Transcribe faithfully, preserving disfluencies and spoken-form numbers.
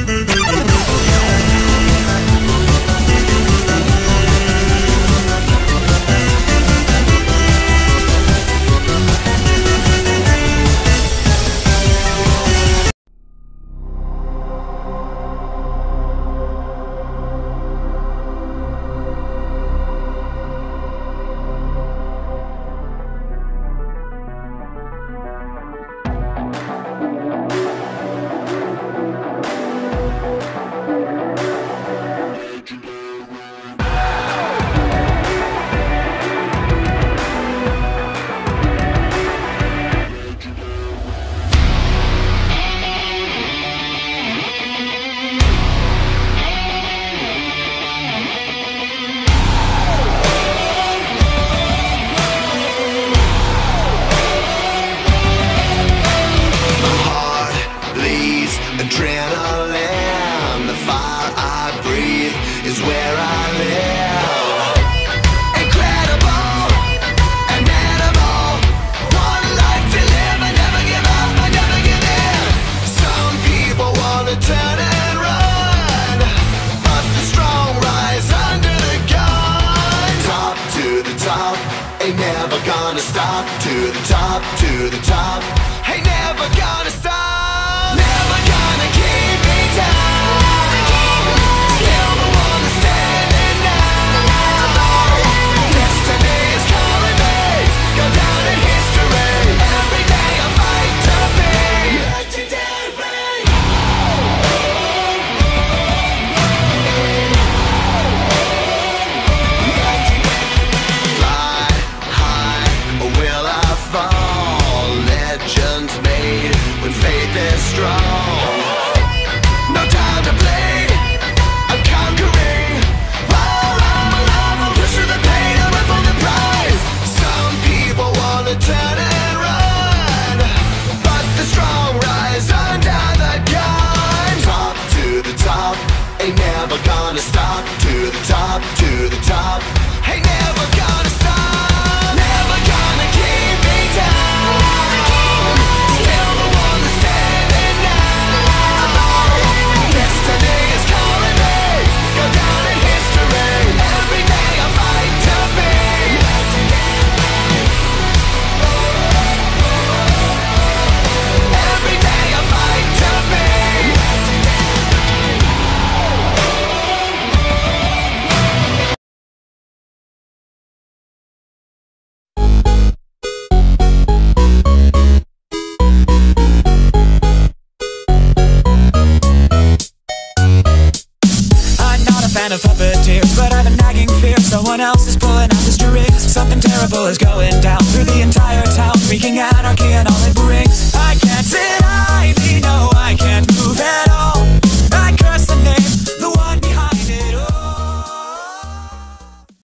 Adrenaline, the fire I breathe is where I live. Incredible, an animal, one life to live. I never give up, I never give in. Some people wanna turn and run, but the strong rise under the gun. Top to the top, ain't never gonna stop. To the top, to the top, ain't never gonna stop. Never gonna keep me down. Still the one that's standing now. Destiny is calling me, go down in history. Every day I fight to be legendary. Fly high, or will I fall? Legends made when faith is strong. No time to play, I'm conquering. While I'm alive, I'm pushing the pain, I'm up on the prize. Some people wanna turn and run, but the strong rise under the gun. Top to the top, ain't never gonna stop. To the top, to the top, ain't never gonna stop. Never gonna keep me down. Still the one that's standing now. Destiny is calling me, go down in history. Every day I fight to be legendary. Every day I fight to be fan of puppeteers, but I've a nagging fear someone else is pulling out the strings. Something terrible is going down through the entire town, wreaking anarchy and all